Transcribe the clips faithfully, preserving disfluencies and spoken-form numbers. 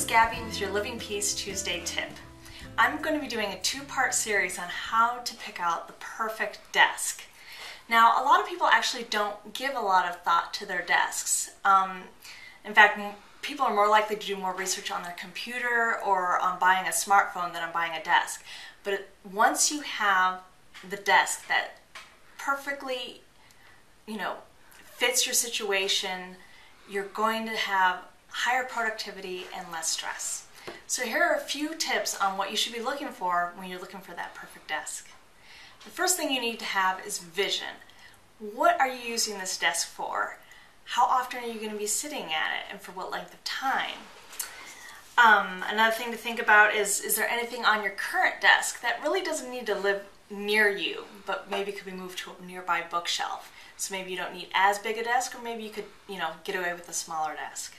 is Gabby with your Living Peace Tuesday tip. I'm going to be doing a two-part series on how to pick out the perfect desk. Now, a lot of people actually don't give a lot of thought to their desks. Um, in fact, people are more likely to do more research on their computer or on buying a smartphone than on buying a desk. But once you have the desk that perfectly, you know, fits your situation, you're going to have higher productivity and less stress. So here are a few tips on what you should be looking for when you're looking for that perfect desk. The first thing you need to have is vision. What are you using this desk for? How often are you going to be sitting at it, and for what length of time? Um, another thing to think about is, is there anything on your current desk that really doesn't need to live near you, but maybe could be moved to a nearby bookshelf? So maybe you don't need as big a desk, or maybe you could, you know, get away with a smaller desk.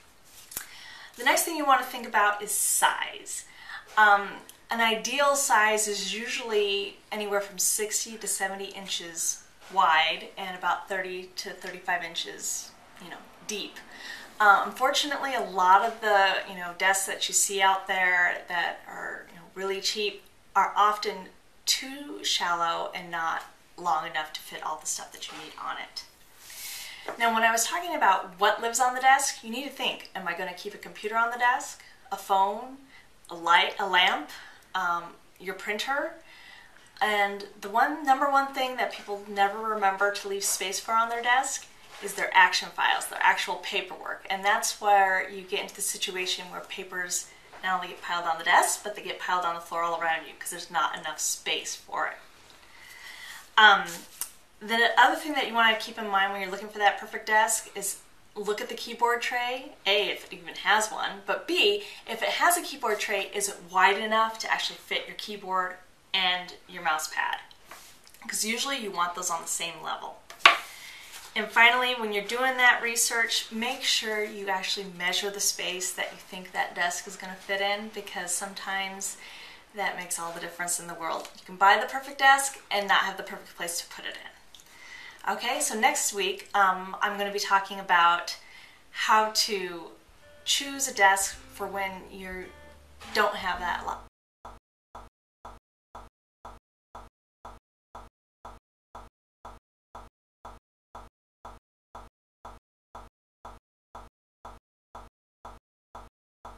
The next thing you want to think about is size. Um, an ideal size is usually anywhere from sixty to seventy inches wide and about thirty to thirty-five inches, you know, deep. Uh, unfortunately, a lot of the, you know, desks that you see out there that are, you know, really cheap are often too shallow and not long enough to fit all the stuff that you need on it. Now, when I was talking about what lives on the desk, you need to think, am I going to keep a computer on the desk, a phone, a light, a lamp, um, your printer? And the one number one thing that people never remember to leave space for on their desk is their action files, their actual paperwork. And that's where you get into the situation where papers not only get piled on the desk, but they get piled on the floor all around you because there's not enough space for it. Um, The other thing that you want to keep in mind when you're looking for that perfect desk is look at the keyboard tray. A, if it even has one, but B, if it has a keyboard tray, is it wide enough to actually fit your keyboard and your mouse pad? Because usually you want those on the same level. And finally, when you're doing that research, make sure you actually measure the space that you think that desk is going to fit in, because sometimes that makes all the difference in the world. You can buy the perfect desk and not have the perfect place to put it in. Okay, so next week um, I'm going to be talking about how to choose a desk for when you don't have that